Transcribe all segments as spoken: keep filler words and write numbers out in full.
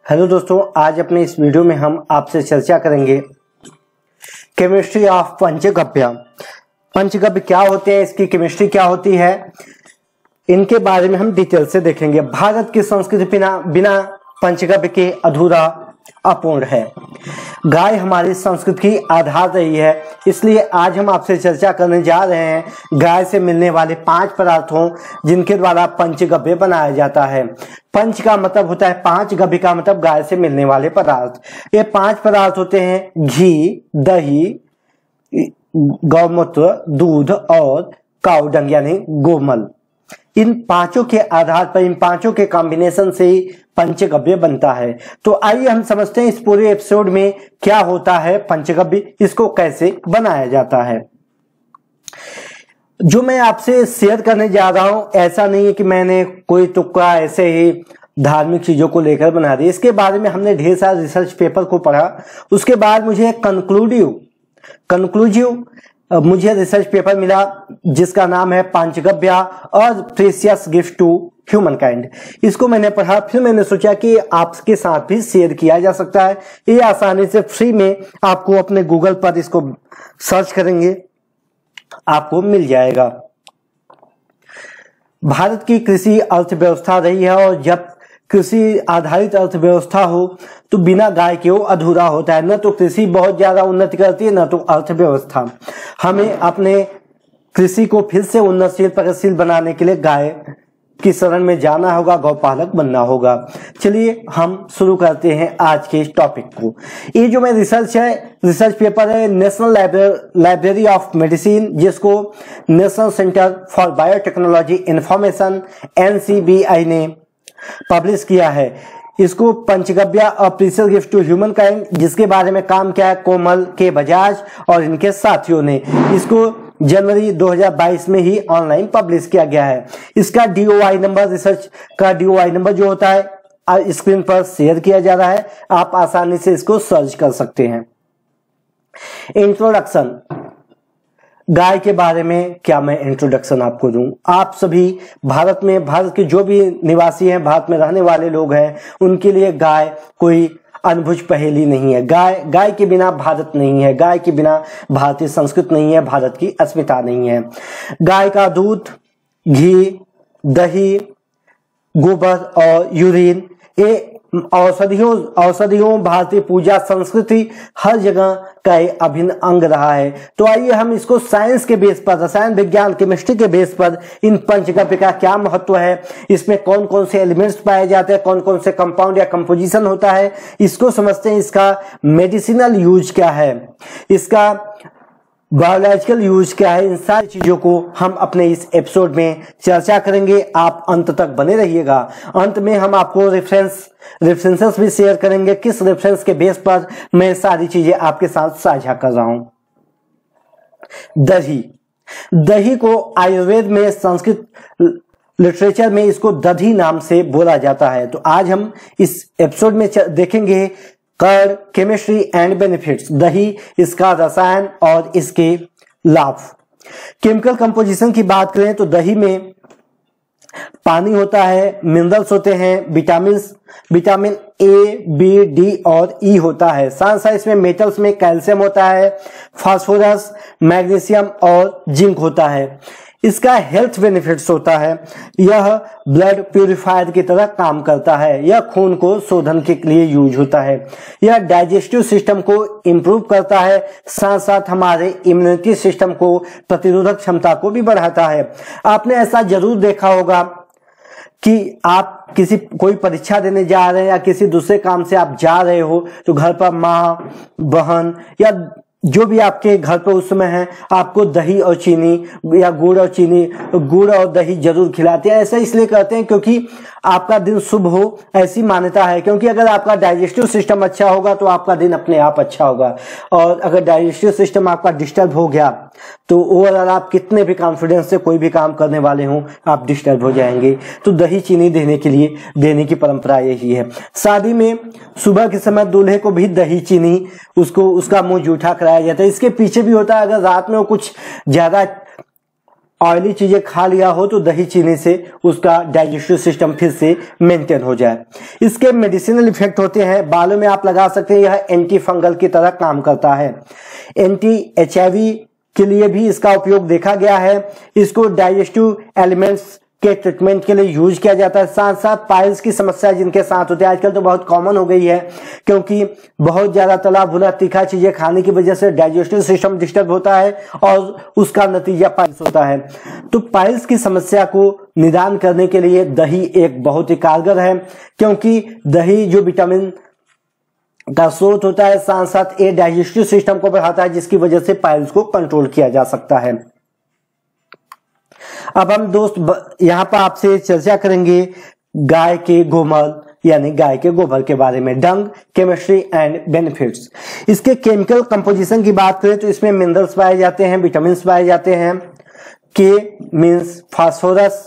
Hello दोस्तों, आज अपने इस वीडियो में हम आपसे चर्चा करेंगे केमिस्ट्री ऑफ पंचगव्य। पंचगव्य क्या होते हैं, इसकी केमिस्ट्री क्या होती है, इनके बारे में हम डिटेल से देखेंगे। भारत की संस्कृति बिना बिना पंचगव्य के अधूरा अपूर्ण है। गाय हमारी संस्कृति की आधार रही है, इसलिए आज हम आपसे चर्चा करने जा रहे हैं गाय से मिलने वाले पांच पदार्थों जिनके द्वारा पंचगव्य बनाया जाता है। पंच का मतलब होता है पांच, गव्य का मतलब गाय से मिलने वाले पदार्थ। ये पांच पदार्थ होते हैं घी, दही, गौमूत्र, दूध और काऊ डंग यानी गोमल। इन पांचों के आधार पर, इन पांचों के कॉम्बिनेशन से ही पंचगव्य बनता है। तो आइए हम समझते हैं इस पूरे एपिसोड में क्या होता है पंचगव्य, इसको कैसे बनाया जाता है। जो मैं आपसे शेयर करने जा रहा हूं, ऐसा नहीं है कि मैंने कोई तुक्का ऐसे ही धार्मिक चीजों को लेकर बना दी। इसके बारे में हमने ढेर सारे रिसर्च पेपर को पढ़ा, उसके बाद मुझे कंक्लूडिव कंक्लूसिव मुझे रिसर्च पेपर मिला जिसका नाम है पंचगव्य और precious gift to humankind. इसको मैंने पढ़ा, फिर मैंने सोचा कि आपके साथ भी शेयर किया जा सकता है। ये आसानी से फ्री में आपको अपने गूगल पर इसको सर्च करेंगे, आपको मिल जाएगा। भारत की कृषि अर्थव्यवस्था रही है और जब कृषि आधारित अर्थव्यवस्था हो तो बिना गाय के वो अधूरा होता है। न तो कृषि बहुत ज्यादा उन्नति करती है, न तो अर्थव्यवस्था। हमें अपने कृषि को फिर से उन्नतशील प्रगतिशील बनाने के लिए गाय की शरण में जाना होगा, गौपालक बनना होगा। चलिए हम शुरू करते हैं आज के इस टॉपिक को। ये जो मैं रिसर्च है, रिसर्च पेपर है नेशनल लाइब्रेरी ऑफ मेडिसिन, जिसको national center for biotechnology information N C B I ने पब्लिश किया है। इसको पंचगव्य और precious gift to humankind, जिसके बारे में काम किया है कोमल के बजाज और इनके साथियों ने। इसको जनवरी दो हज़ार बाईस में ही ऑनलाइन पब्लिश किया गया है। इसका D O I number, research का डी ओ आई नंबर जो होता है स्क्रीन पर शेयर किया जा रहा है, आप आसानी से इसको सर्च कर सकते हैं। इंट्रोडक्शन, गाय के बारे में क्या मैं इंट्रोडक्शन आपको दूं। आप सभी भारत में, भारत के जो भी निवासी हैं, भारत में रहने वाले लोग हैं, उनके लिए गाय कोई अनबुझ पहेली नहीं है। गाय गाय के बिना भारत नहीं है, गाय के बिना भारतीय संस्कृति नहीं है, भारत की अस्मिता नहीं है। गाय का दूध, घी, दही, गोबर और यूरिन, ये औषधियों औषधियों भारतीय पूजा संस्कृति हर जगह का अभिन्न अंग रहा है। तो आइए हम इसको साइंस के बेस पर, रसायन विज्ञान केमिस्ट्री के बेस पर इन पंचगव्य का क्या महत्व है, इसमें कौन कौन से एलिमेंट्स पाए जाते हैं, कौन कौन से कंपाउंड या कंपोजिशन होता है, इसको समझते हैं। इसका मेडिसिनल यूज क्या है, इसका बायोलॉजिकल यूज क्या है, इन सारी चीजों को हम अपने इस एपिसोड में चर्चा करेंगे। आप अंत तक बने रहिएगा। अंत में हम आपको रेफरेंस रेफरेंसेस भी शेयर करेंगे, किस रेफरेंस के बेस पर मैं सारी चीजें आपके साथ साझा कर रहा हूं। दही दही को आयुर्वेद में, संस्कृत लिटरेचर में इसको दधी नाम से बोला जाता है। तो आज हम इस एपिसोड में देखेंगे कर्ड, केमिस्ट्री एंड बेनिफिट्स, दही, इसका रसायन और इसके लाभ। केमिकल कंपोजिशन की बात करें तो दही में पानी होता है, मिनरल्स होते हैं, vitamin vitamin A, B, D और ई होता है। साथ साथ इसमें मेटल्स में कैल्शियम होता है, फास्फोरस, मैग्नीशियम और जिंक होता है। इसका हेल्थ बेनिफिट्स होता है, यह ब्लड प्यूरिफायर की तरह काम करता है, यह खून को शोधन के लिए यूज होता है, यह डाइजेस्टिव सिस्टम को इंप्रूव करता है, साथ साथ हमारे इम्यूनिटी सिस्टम को, प्रतिरोधक क्षमता को भी बढ़ाता है। आपने ऐसा जरूर देखा होगा कि आप किसी कोई परीक्षा देने जा रहे हैं या किसी दूसरे काम से आप जा रहे हो, तो घर पर माँ, बहन या जो भी आपके घर पर उस समय है, आपको दही और चीनी या गुड़ और चीनी, गुड़ और दही जरूर खिलाते हैं। ऐसा इसलिए करते हैं क्योंकि आपका दिन शुभ हो, ऐसी मान्यता है। क्योंकि अगर आपका डाइजेस्टिव सिस्टम अच्छा होगा तो आपका दिन अपने आप अच्छा होगा, और अगर डाइजेस्टिव सिस्टम आपका डिस्टर्ब हो गया तो ओवरऑल आप कितने भी कॉन्फिडेंस से कोई भी काम करने वाले हों, आप डिस्टर्ब हो जाएंगे। तो दही चीनी देने के लिए देने की परंपरा यही है। शादी में सुबह के समय दूल्हे को भी दही चीनी, उसको उसका मुंह जूठा कराया जाता है। इसके पीछे भी होता है, अगर रात में वो कुछ ज्यादा ऑयली चीजें खा लिया हो तो दही चीनी से उसका डाइजेस्टिव सिस्टम फिर से मेंटेन हो जाए। इसके मेडिसिनल इफेक्ट होते हैं, बालों में आप लगा सकते हैं, यह एंटी फंगल की तरह काम करता है। एंटी एच आई वी के लिए भी इसका उपयोग देखा गया है। इसको डाइजेस्टिव एलिमेंट्स के ट्रीटमेंट के लिए यूज किया जाता है। साथ साथ पाइल्स की समस्या जिनके साथ होती है, आजकल तो बहुत कॉमन हो गई है, क्योंकि बहुत ज्यादा तला भुना तीखा चीजें खाने की वजह से डाइजेस्टिव सिस्टम डिस्टर्ब होता है और उसका नतीजा पाइल्स होता है। तो पाइल्स की समस्या को निदान करने के लिए दही एक बहुत ही कारगर है, क्योंकि दही जो विटामिन का स्रोत होता है, साथ साथ ये डाइजेस्टिव सिस्टम को बढ़ाता है, जिसकी वजह से पाइल्स को कंट्रोल किया जा सकता है। अब हम दोस्त यहाँ पर आपसे चर्चा करेंगे गाय के गोमल यानी गाय के गोबर के बारे में। Dung, chemistry and benefits. इसके केमिकल कंपोजिशन की बात करें तो इसमें मिनरल्स पाए जाते हैं, विटामिन पाए जाते हैं। के मीन्स फास्फोरस,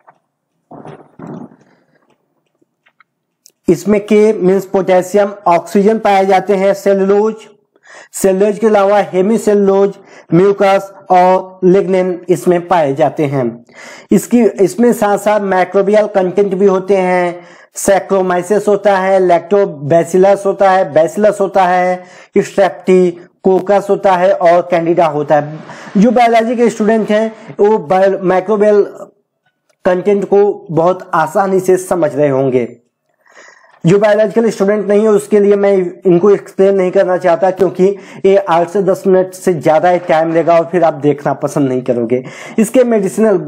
इसमें के मीन्स पोटेशियम, ऑक्सीजन पाए जाते हैं। सेलुलोज, सेलुलोज के अलावा हेमीसेलुलोज, म्यूकस और लिग्निन इसमें पाए जाते हैं। इसकी इसमें साथ साथ माइक्रोबियल कंटेंट भी होते हैं। सैक्रोमाइसिस होता है, लैक्टोबैसिलस होता है, बैसिलस होता है, स्ट्रेप्टोकोकस होता है और कैंडिडा होता है। जो बायोलॉजी के स्टूडेंट हैं वो माइक्रोबियल कंटेंट को बहुत आसानी से समझ रहे होंगे। जो बायोलॉजिकल स्टूडेंट नहीं है उसके लिए मैं इनको एक्सप्लेन नहीं करना चाहता, क्योंकि ये आठ से दस मिनट से ज्यादा टाइम लेगा और फिर आप देखना पसंद नहीं करोगे। इसके मेडिसिनल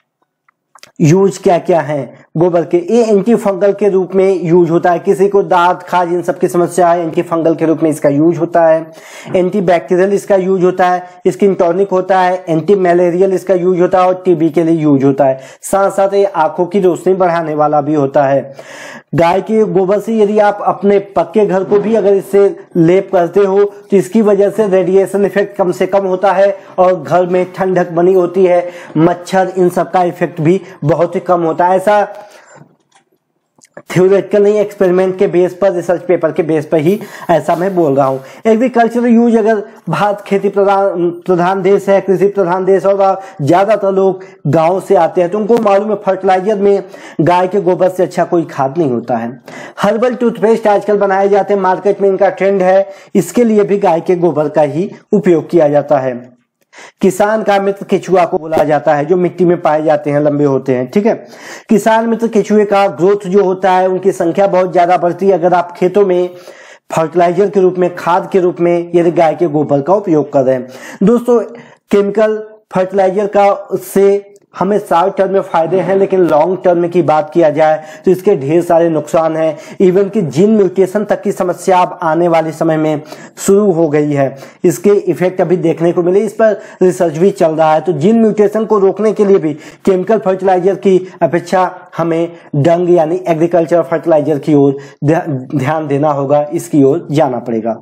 यूज क्या क्या है गोबर के? ये एंटी फंगल के रूप में यूज होता है। किसी को दांत खाज इन सब की समस्या है, एंटी फंगल के रूप में इसका यूज होता है। एंटी बैक्टीरियल इसका यूज होता है। स्किन टॉनिक होता है। एंटी मलेरियल इसका यूज होता है और टीबी के लिए यूज होता है। साथ साथ ये आंखों की रोशनी बढ़ाने वाला भी होता है। गाय के गोबर से यदि आप अपने पक्के घर को भी अगर इससे लेप करते हो तो इसकी वजह से रेडिएशन इफेक्ट कम से कम होता है और घर में ठंडक बनी होती है। मच्छर इन सब का इफेक्ट भी बहुत ही कम होता है। ऐसा थ्योरेटिकल नहीं, एक्सपेरिमेंट के बेस पर, रिसर्च पेपर के बेस पर ही ऐसा मैं बोल रहा हूँ। एग्रीकल्चर यूज, अगर भारत खेती प्रधान प्रधान देश है, कृषि प्रधान देश और ज्यादातर लोग गांव से आते हैं तो उनको मालूम है फर्टिलाइजर में गाय के गोबर से अच्छा कोई खाद नहीं होता है। हर्बल टूथपेस्ट आजकल बनाए जाते हैं, मार्केट में इनका ट्रेंड है। इसके लिए भी गाय के गोबर का ही उपयोग किया जाता है। किसान का मित्र केचुआ को बोला जाता है, जो मिट्टी में पाए जाते हैं, लंबे होते हैं, ठीक है। किसान मित्र केचुए का ग्रोथ जो होता है, उनकी संख्या बहुत ज्यादा बढ़ती है अगर आप खेतों में फर्टिलाइजर के रूप में, खाद के रूप में यदि गाय के गोबर का उपयोग कर रहे हैं। दोस्तों, केमिकल फर्टिलाइजर का से हमें शॉर्ट टर्म में फायदे हैं, लेकिन लॉन्ग टर्म की बात किया जाए तो इसके ढेर सारे नुकसान हैं। इवन कि जीन म्यूटेशन तक की समस्या अब आने वाले समय में शुरू हो गई है। इसके इफेक्ट अभी देखने को मिले, इस पर रिसर्च भी चल रहा है। तो जीन म्यूटेशन को रोकने के लिए भी केमिकल फर्टिलाइजर की अपेक्षा हमें डंग यानी एग्रीकल्चर फर्टिलाइजर की ओर ध्यान देना होगा, इसकी ओर जाना पड़ेगा।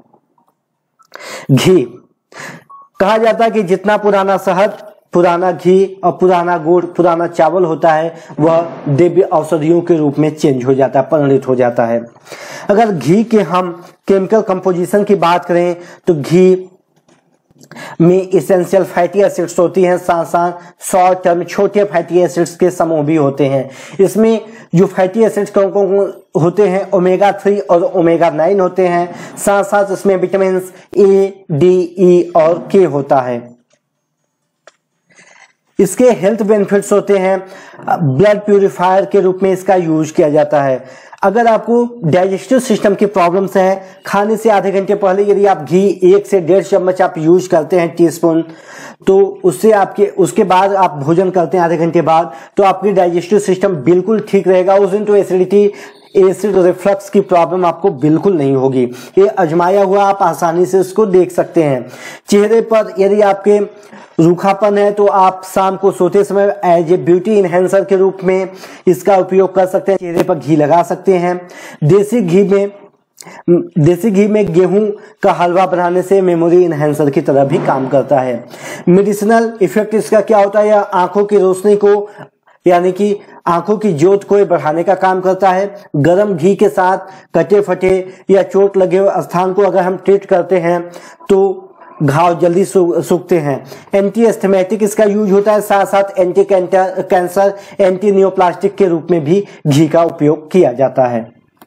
घी, कहा जाता है कि जितना पुराना शहद, पुराना घी और पुराना गुड़, पुराना चावल होता है वह दिव्य औषधियों के रूप में चेंज हो जाता है, परिणित हो जाता है। अगर घी के हम केमिकल कंपोजिशन की बात करें तो घी में इसेंशियल फैटी एसिड्स होती हैं, साथ साथ शॉर्ट टर्म छोटे फैटी एसिड्स के समूह भी होते हैं। इसमें जो फैटी एसिड्स कौन कौन होते हैं, ओमेगा थ्री और ओमेगा नाइन होते हैं। साथ साथ इसमें विटामिन ए, डी, ई और के होता है। इसके हेल्थ बेनिफिट्स होते हैं। ब्लड प्यूरिफायर के रूप में इसका यूज किया जाता है। अगर आपको डाइजेस्टिव सिस्टम की प्रॉब्लम्स है, खाने से आधे घंटे पहले यदि आप घी एक से डेढ़ चम्मच आप यूज करते हैं टीस्पून, तो उससे आपके उसके बाद आप भोजन करते हैं आधे घंटे बाद, तो आपकी डाइजेस्टिव सिस्टम बिल्कुल ठीक रहेगा। उस दिन तो एसिडिटी, एसिड रिफ्लक्स की प्रॉब्लम आपको बिल्कुल नहीं होगी। ये आजमाया हुआ, आप आसानी से इसको देख सकते हैं। चेहरे पर यदि आपके रूखापन है तो आप शाम को सोते समय एज ए ब्यूटी इनहेंसर के रूप में इसका उपयोग कर सकते हैं। चेहरे पर घी लगा सकते हैं। देसी घी में देसी घी में गेहूं का हलवा बनाने से मेमोरी इनहेंसर की तरह भी काम करता है। मेडिसिनल इफेक्ट इसका क्या होता है? आंखों की रोशनी को यानी कि आंखों की ज्योत को बढ़ाने का काम करता है। गर्म घी के साथ कटे फटे या चोट लगे हुए स्थान को अगर हम ट्रीट करते हैं तो घाव जल्दी सूखते हैं। एंटी एस्थमेटिक इसका यूज होता है, साथ साथ एंटी कैंसर, एंटी नियोप्लास्टिक के रूप में भी घी का उपयोग किया जाता है।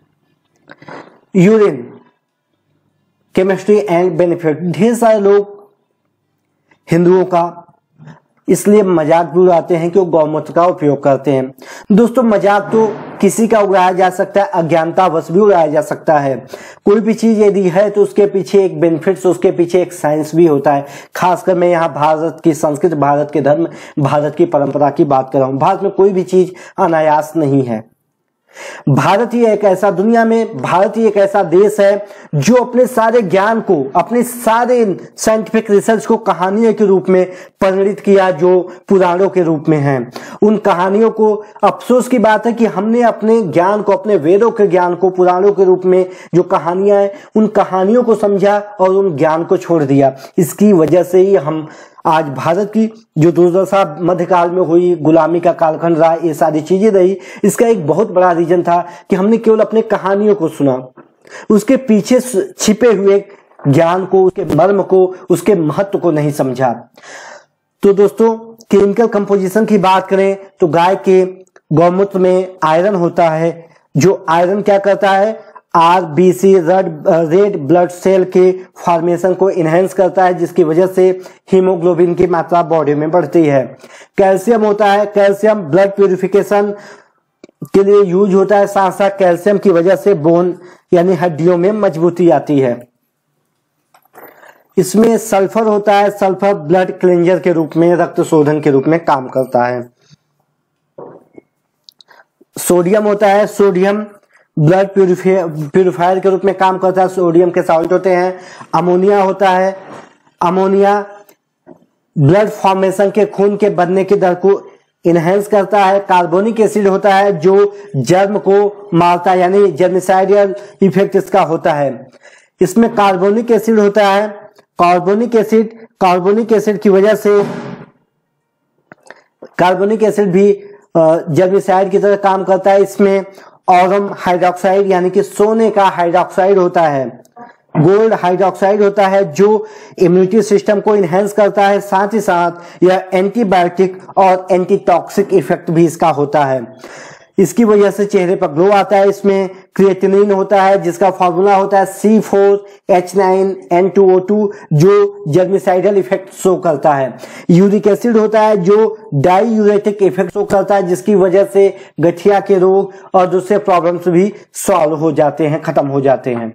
यूरिन केमिस्ट्री एंड बेनिफिट, ढेर सारे लोग हिंदुओं का इसलिए मजाक भी उड़ाते हैं कि वो गौमूत्र का उपयोग करते हैं। दोस्तों मजाक तो किसी का उड़ाया जा सकता है, अज्ञानतावश भी उड़ाया जा सकता है। कोई भी चीज यदि है तो उसके पीछे एक बेनिफिट्स, उसके पीछे एक साइंस भी होता है। खासकर मैं यहाँ भारत की संस्कृति, भारत के धर्म, भारत की परंपरा की बात कर रहा हूँ। भारत में कोई भी चीज अनायास नहीं है। भारत ही एक ऐसा, दुनिया में भारत ही एक ऐसा देश है जो अपने सारे ज्ञान को, अपने सारे साइंटिफिक रिसर्च को कहानियों के रूप में परिणित किया, जो पुराणों के रूप में है। उन कहानियों को, अफसोस की बात है कि हमने अपने ज्ञान को, अपने वेदों के ज्ञान को पुराणों के रूप में जो कहानियां हैं, उन कहानियों को समझा और उन ज्ञान को छोड़ दिया। इसकी वजह से ही हम आज भारत की जो दुर्दशा मध्यकाल में हुई, गुलामी का कालखंड रहा, ये सारी चीजें रही, इसका एक बहुत बड़ा रीजन था कि हमने केवल अपने कहानियों को सुना, उसके पीछे छिपे हुए ज्ञान को, उसके मर्म को, उसके महत्व को नहीं समझा। तो दोस्तों केमिकल कंपोजिशन की बात करें तो गाय के गौमूत्र में आयरन होता है, जो आयरन क्या करता है, RBC red red blood cell के फॉर्मेशन को इनहेंस करता है, जिसकी वजह से हीमोग्लोबिन की मात्रा बॉडी में बढ़ती है। कैल्शियम होता है, कैल्शियम ब्लड प्यूरिफिकेशन के लिए यूज होता है, साथ साथ कैल्शियम की वजह से बोन यानी हड्डियों में मजबूती आती है। इसमें सल्फर होता है, सल्फर ब्लड क्लेंजर के रूप में, रक्त शोधन के रूप में काम करता है। सोडियम होता है, सोडियम ब्लड प्यूरिफायर के रूप में काम करता है, सोडियम के सॉल्ट होते हैं। अमोनिया होता है, अमोनिया ब्लड फॉर्मेशन के, खून के बनने की दर को इनहेंस करता है। कार्बोनिक एसिड होता है जो जर्म को मारता है, यानी जर्मिसाइडियल इफेक्ट इसका होता है। इसमें कार्बोनिक एसिड होता है, कार्बोनिक एसिड कार्बोनिक एसिड की वजह से, कार्बोनिक एसिड भी जर्मिसाइड की तरह काम करता है। इसमें ऑरम हाइड्रोक्साइड यानी कि सोने का हाइड्रोक्साइड होता है, गोल्ड हाइड्रोक्साइड होता है, जो इम्यूनिटी सिस्टम को इनहेंस करता है। साथ ही साथ यह एंटीबायोटिक और एंटीटॉक्सिक इफेक्ट भी इसका होता है। इसकी वजह से चेहरे पर ग्लो आता है। इसमें क्रिएटिनिन होता है जिसका फॉर्मूला होता है C four H nine N two O two, जो जर्मिसाइडल इफेक्ट शो करता है। यूरिक एसिड होता है जो डाईयूरेटिक इफेक्ट शो करता है, जिसकी वजह से गठिया के रोग और दूसरे प्रॉब्लम्स भी सॉल्व हो जाते हैं, खत्म हो जाते हैं।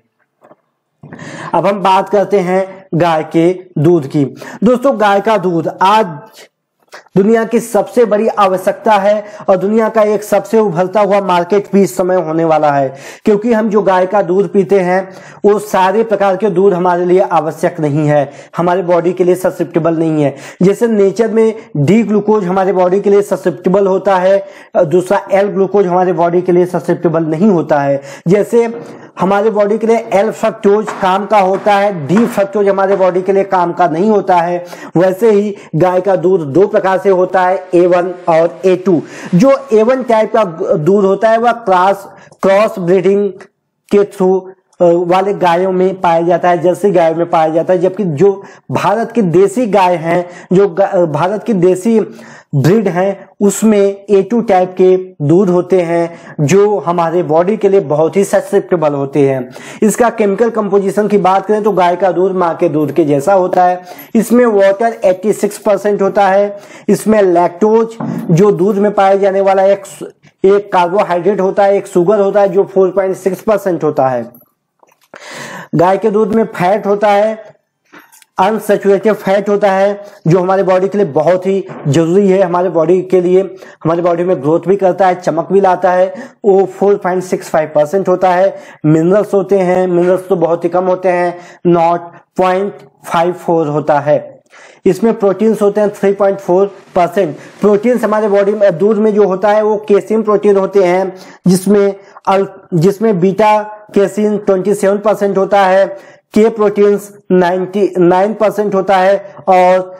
अब हम बात करते हैं गाय के दूध की। दोस्तों गाय का दूध आज दुनिया की सबसे बड़ी आवश्यकता है और दुनिया का एक सबसे उभरता हुआ मार्केट भी इस समय होने वाला है, क्योंकि हम जो गाय का दूध पीते हैं वो सारे प्रकार के दूध हमारे लिए आवश्यक नहीं है, हमारे बॉडी के लिए ससेप्टेबल नहीं है। जैसे नेचर में डी ग्लूकोज हमारे बॉडी के लिए ससेप्टेबल होता है, दूसरा एल ग्लूकोज हमारे बॉडी के लिए ससेप्टेबल नहीं होता है। जैसे हमारे बॉडी के लिए एल फ्रक्टोज काम का होता है, डी फ्रक्टोज हमारे बॉडी के लिए काम का नहीं होता है, वैसे ही गाय का दूध दो प्रकार से होता है, ए वन और ए टू। जो ए वन टाइप का दूध होता है वह क्रॉस क्रॉस ब्रीडिंग के थ्रू वाले गायों में पाया जाता है, जर्सी गायों में पाया जाता है। जबकि जो भारत की देसी गाय हैं, जो भारत की देसी ब्रीड हैं, उसमें ए टू टाइप के दूध होते हैं जो हमारे बॉडी के लिए बहुत ही ससेप्टेबल होते हैं। इसका केमिकल कंपोजिशन की बात करें तो गाय का दूध माँ के दूध के जैसा होता है। इसमें वाटर छियासी परसेंट होता है। इसमें लैक्टोज जो दूध में पाए जाने वाला एक एक कार्बोहाइड्रेट होता है, एक शुगर होता है जो चार पॉइंट छह परसेंट होता है। गाय के दूध में फैट होता है, अनसैचुरेटेड फैट होता है, जो हमारे बॉडी के लिए बहुत ही जरूरी है। हमारे बॉडी के लिए, हमारे बॉडी में ग्रोथ भी करता है, चमक भी लाता है। वो चार पॉइंट छह पाँच परसेंट होता है। मिनरल्स होते हैं, मिनरल्स तो बहुत ही कम होते हैं, नॉट पॉइंट फाइव फोर होता है। इसमें प्रोटीन्स होते हैं तीन पॉइंट चार परसेंट। प्रोटीन्स हमारे बॉडी में, दूध में जो होता है वो केसिन प्रोटीन होते हैं, जिसमें जिसमें बीटा केसिन सत्ताईस परसेंट होता है, के प्रोटीन्स निन्यानवे परसेंट होता है, और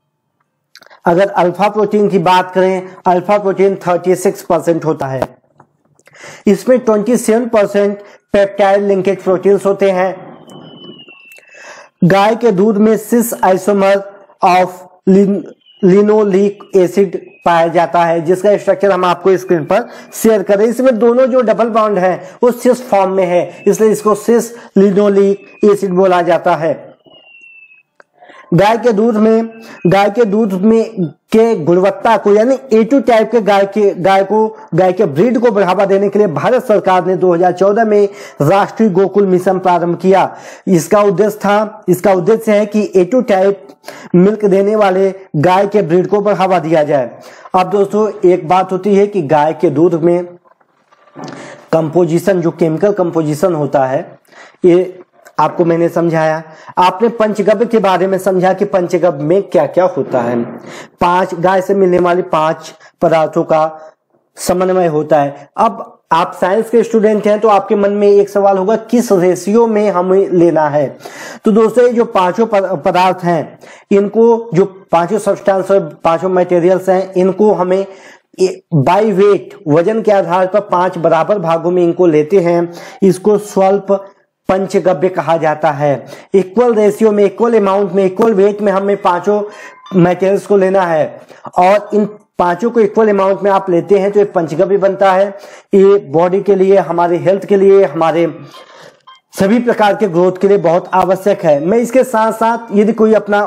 अगर अल्फा प्रोटीन की बात करें, अल्फा प्रोटीन छत्तीस परसेंट होता है। इसमें सत्ताईस परसेंट पेप्टाइड लिंकेज प्रोटीन्स होते हैं। गाय के दूध में cis isomer of linoleic acid पाया जाता है, जिसका स्ट्रक्चर हम आपको स्क्रीन पर शेयर करें। इसमें दोनों जो डबल बॉन्ड है वो सिस फॉर्म में है, इसलिए इसको सिस लिनोलिक एसिड बोला जाता है। गाय के दूध में गाय के दूध में के गुणवत्ता को यानी ए टू टाइप के गाय के गाय को गाय के ब्रीड को बढ़ावा देने के लिए भारत सरकार ने दो हज़ार चौदह में राष्ट्रीय गोकुल मिशन प्रारंभ किया। इसका उद्देश्य था इसका उद्देश्य है कि ए टू टाइप मिल्क देने वाले गाय के ब्रीड को बढ़ावा दिया जाए। अब दोस्तों एक बात होती है कि गाय के दूध में कंपोजिशन, जो केमिकल कंपोजिशन होता है, ये आपको मैंने समझाया। आपने पंचगव्य के बारे में समझा कि पंचगव्य में क्या क्या होता है। पांच गाय से मिलने वाले पांच पदार्थों का समन्वय होता है। अब आप साइंस के स्टूडेंट हैं तो आपके मन में एक सवाल होगा, किस रेशियो में हमें लेना है। तो दोस्तों ये जो पांचों पदार्थ हैं, इनको जो पांचों सब्सटेंस और पांचों मटेरियल्स हैं, इनको हमें बाई वेट, वजन के आधार पर पांच बराबर भागों में इनको लेते हैं। इसको स्वल्प पंचगव्य कहा जाता है। इक्वल रेशियो में, इक्वल अमाउंट में, इक्वल वेट में हमें पांचों मटेरियल्स को लेना है और इन पांचों को इक्वल अमाउंट में आप लेते हैं तो ये पंचगव्य बनता है। ये बॉडी के लिए, हमारे हेल्थ के लिए, हमारे सभी प्रकार के ग्रोथ के लिए बहुत आवश्यक है। मैं इसके साथ साथ यदि कोई अपना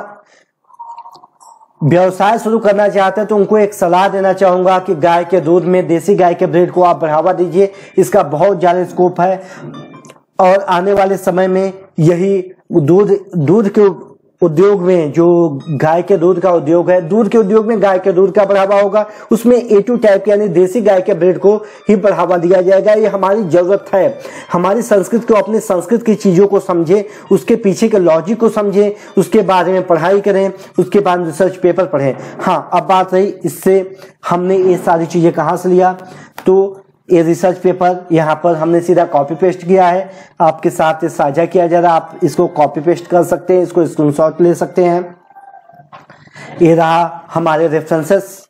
व्यवसाय शुरू करना चाहते हैं तो उनको एक सलाह देना चाहूंगा कि गाय के दूध में, देसी गाय के ब्रीड को आप बढ़ावा दीजिए। इसका बहुत ज्यादा स्कोप है और आने वाले समय में यही दूध दूध के उद्योग में, जो गाय के दूध का उद्योग है, दूध के उद्योग में गाय के दूध का बढ़ावा होगा, उसमें ए टू टाइप यानी देसी गाय के ब्रीड को ही बढ़ावा दिया जाएगा। ये हमारी जरूरत है। हमारी संस्कृति को, अपनी संस्कृति की चीजों को समझें, उसके पीछे के लॉजिक को समझें, उसके बारे में पढ़ाई करें, उसके बाद रिसर्च पेपर पढ़ें। हाँ, अब बात रही इससे हमने ये सारी चीजें कहाँ से लिया, तो ये रिसर्च पेपर यहाँ पर हमने सीधा कॉपी पेस्ट किया है, आपके साथ साझा किया जा रहा है। आप इसको कॉपी पेस्ट कर सकते हैं, इसको स्क्रीनशॉट ले सकते हैं। ये रहा हमारे रेफरेंसेस।